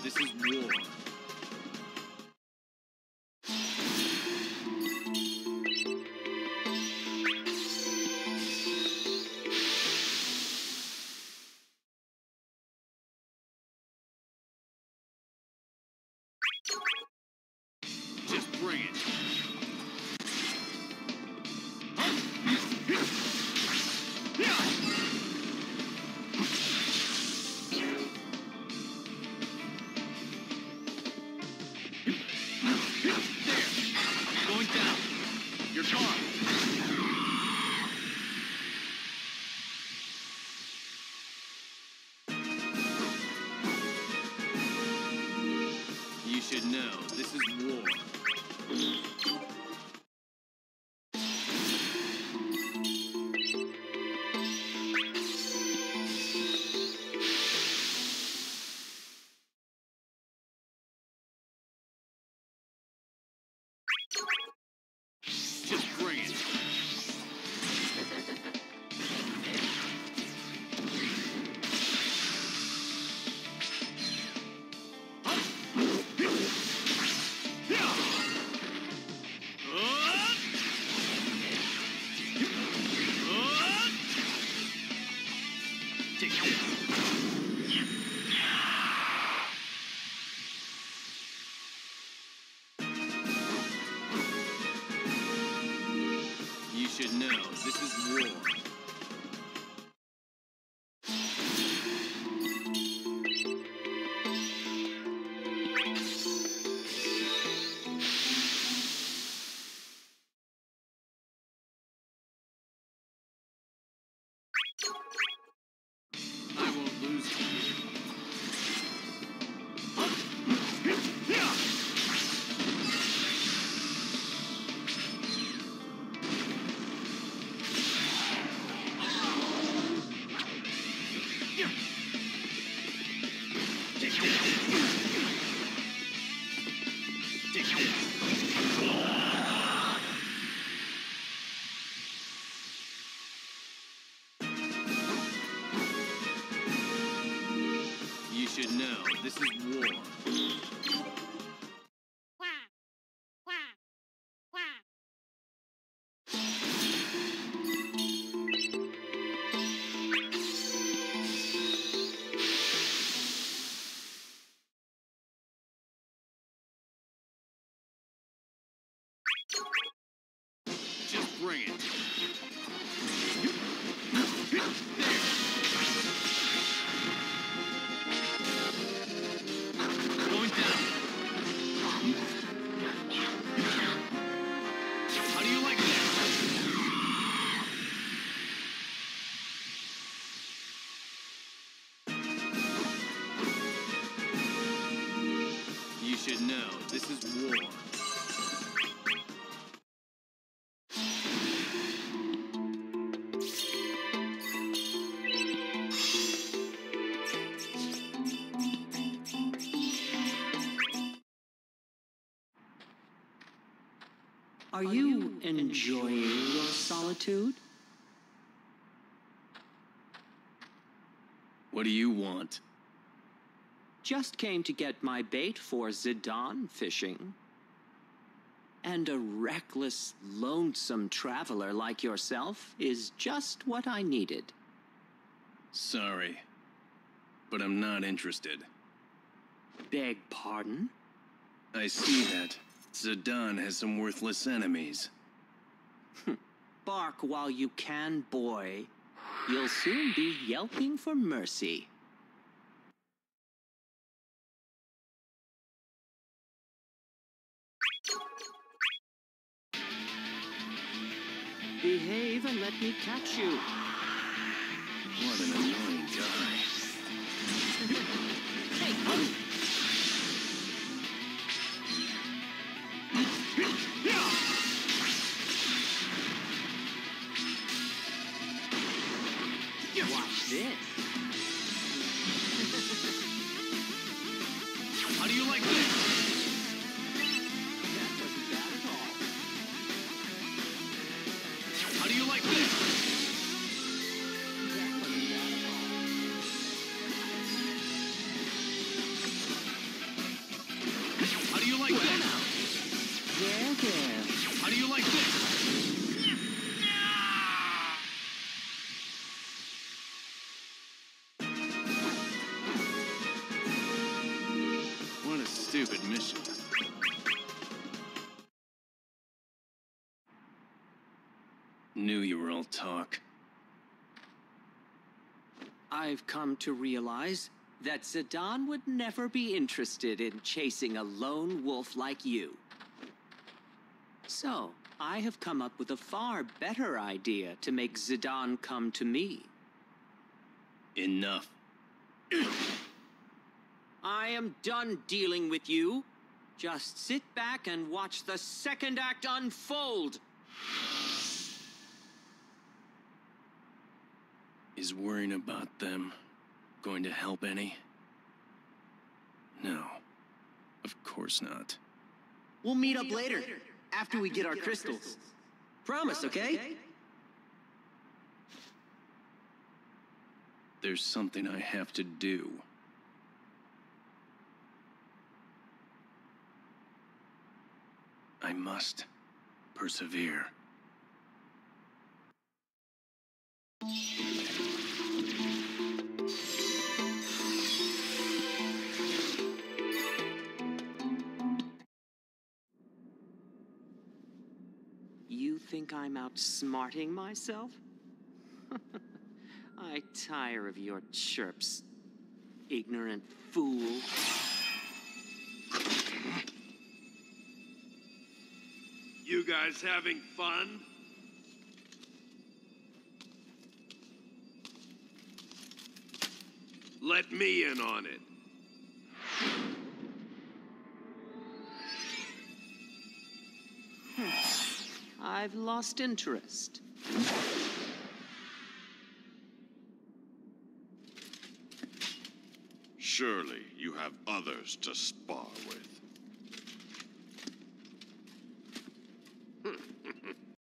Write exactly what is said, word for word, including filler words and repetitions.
this is war. Just bring it. You should know, this is war. Just bring it. You should know, this is war. I won't lose to you. You should know, this is war. Just bring it. Going down. How do you like that? You should know, this is war. Are you enjoying your solitude? What do you want? Just came to get my bait for Zidane fishing. And a reckless, lonesome traveler like yourself is just what I needed. Sorry, but I'm not interested. Beg pardon? I see that. Zidane has some worthless enemies. Bark while you can, boy. You'll soon be yelping for mercy. Behave and let me catch you. What an annoying guy. Hey, oh. Watch this. How do you like this? That wasn't bad at all. How do you like this? That wasn't bad at all. Knew you were all talk. I've come to realize that Zidane would never be interested in chasing a lone wolf like you. So, I have come up with a far better idea to make Zidane come to me. Enough. I am done dealing with you. Just sit back and watch the second act unfold. Is worrying about them going to help any? No. Of course not. We'll meet up later, after we get our crystals. Promise, okay? There's something I have to do. I must persevere. You think I'm outsmarting myself? I tire of your chirps, ignorant fool. You guys having fun? Let me in on it. I've lost interest. Surely you have others to spar with.